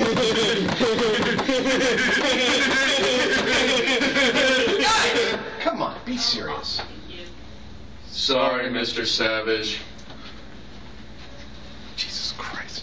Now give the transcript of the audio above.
Come on, be serious. Sorry, Mr. Savage. Jesus Christ.